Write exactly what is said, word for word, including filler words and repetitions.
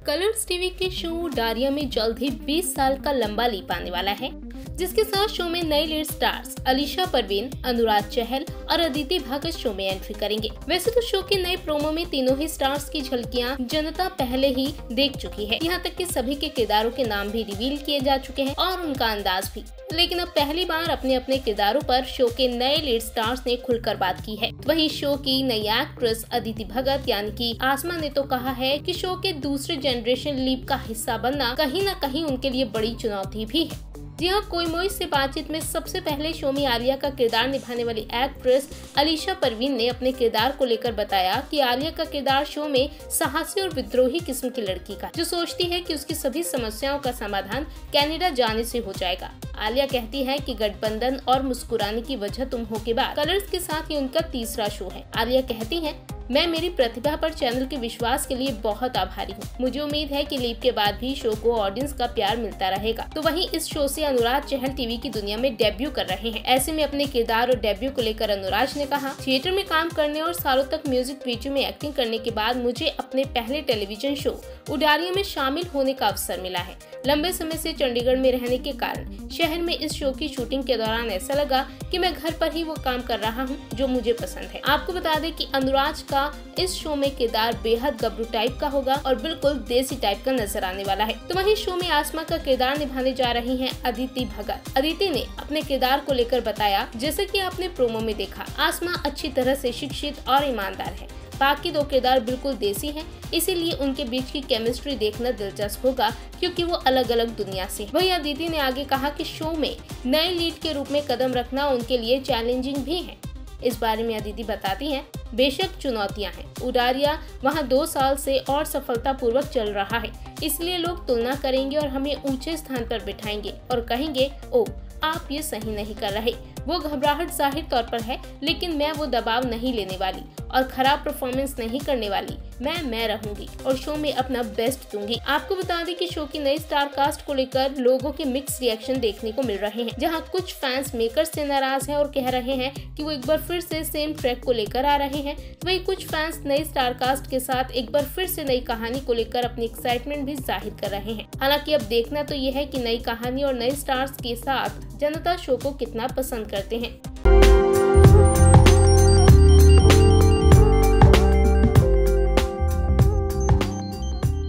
Colours TV के show Udaariyaan में जल्द ही बीस साल का लंबा लीप आने वाला है, जिसके साथ शो में नए लीड स्टार्स अलीशा परवीन, अनुराग चहल और अदिति भगत शो में एंट्री करेंगे। वैसे तो शो के नए प्रोमो में तीनों ही स्टार्स की झलकियां जनता पहले ही देख चुकी है। यहाँ तक कि सभी के किरदारों के नाम भी रिवील किए जा चुके हैं और उनका अंदाज भी। लेकिन अब पहली बार अपने अपने किरदारों पर शो के नए लीड स्टार्स ने खुलकर बात की है। वहीं शो की नई एक्ट्रेस अदिति भगत यानी कि आसमा ने तो कहा है कि शो के दूसरे जनरेशन लीप का हिस्सा बनना कहीं न कहीं उनके लिए बड़ी चुनौती भी है। जी हाँ, कोई मोई से बातचीत में सबसे पहले शो में आलिया का किरदार निभाने वाली एक्ट्रेस अलीशा परवीन ने अपने किरदार को लेकर बताया कि आलिया का किरदार शो में साहसी और विद्रोही किस्म की लड़की का, जो सोचती है कि उसकी सभी समस्याओं का समाधान कनाडा जाने से हो जाएगा। आलिया कहती है कि गठबंधन और मुस्कुराने की वजह तुम हो के बाद कलर्स के साथ ये उनका तीसरा शो है। आलिया कहती है, मैं मेरी प्रतिभा पर चैनल के विश्वास के लिए बहुत आभारी हूँ। मुझे उम्मीद है कि लीप के बाद भी शो को ऑडियंस का प्यार मिलता रहेगा। तो वहीं इस शो से अनुराग चहल टीवी की दुनिया में डेब्यू कर रहे हैं। ऐसे में अपने किरदार और डेब्यू को लेकर अनुराग ने कहा, थिएटर में काम करने और सालों तक म्यूजिक वीडियो में एक्टिंग करने के बाद मुझे अपने पहले टेलीविजन शो उडारिया में शामिल होने का अवसर मिला है। लंबे समय से चंडीगढ़ में रहने के कारण शहर में इस शो की शूटिंग के दौरान ऐसा लगा कि मैं घर पर ही वो काम कर रहा हूँ जो मुझे पसंद है। आपको बता दें कि अनुराग का इस शो में किरदार बेहद गबरू टाइप का होगा और बिल्कुल देसी टाइप का नजर आने वाला है। तो वहीं शो में आसमा का किरदार निभाने जा रही हैं अदिति भगत। अदिति ने अपने किरदार को लेकर बताया, जैसे कि आपने प्रोमो में देखा, आसमा अच्छी तरह से शिक्षित और ईमानदार है। बाकी दो किरदार बिल्कुल देसी हैं, इसीलिए उनके बीच की केमिस्ट्री देखना दिलचस्प होगा क्योंकि वो अलग अलग दुनिया से। वहीं अदिति ने आगे कहा कि शो में नए लीड के रूप में कदम रखना उनके लिए चैलेंजिंग भी है। इस बारे में अदिति बताती हैं, बेशक चुनौतियां हैं। उडारिया वहां दो साल से और सफलतापूर्वक चल रहा है, इसलिए लोग तुलना करेंगे और हमें ऊंचे स्थान पर बिठाएंगे और कहेंगे, ओ आप ये सही नहीं कर रहे। वो घबराहट जाहिर तौर पर है, लेकिन मैं वो दबाव नहीं लेने वाली और खराब परफॉर्मेंस नहीं करने वाली। मैं मैं रहूंगी और शो में अपना बेस्ट दूंगी। आपको बता दें कि शो की नई स्टार कास्ट को लेकर लोगों के मिक्स रिएक्शन देखने को मिल रहे हैं, जहां कुछ फैंस मेकर्स से नाराज हैं और कह रहे हैं कि वो एक बार फिर से सेम ट्रैक को लेकर आ रहे हैं। वहीं कुछ फैंस नई स्टार कास्ट के साथ एक बार फिर से नई कहानी को लेकर अपनी एक्साइटमेंट भी जाहिर कर रहे हैं। हालांकि अब देखना तो ये है कि नई कहानी और नए स्टार्स के साथ जनता शो को कितना पसंद करते हैं।